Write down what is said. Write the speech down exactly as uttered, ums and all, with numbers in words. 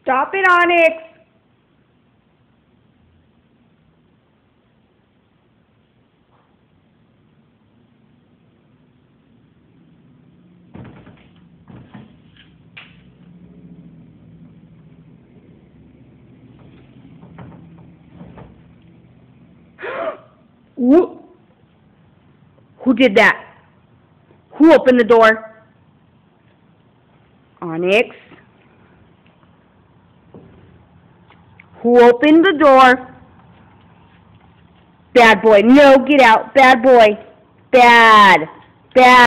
Stop it, Onyx. Who, who did that? Who opened the door? Onyx. Who opened the door? Bad boy. No, get out. Bad boy. Bad. Bad.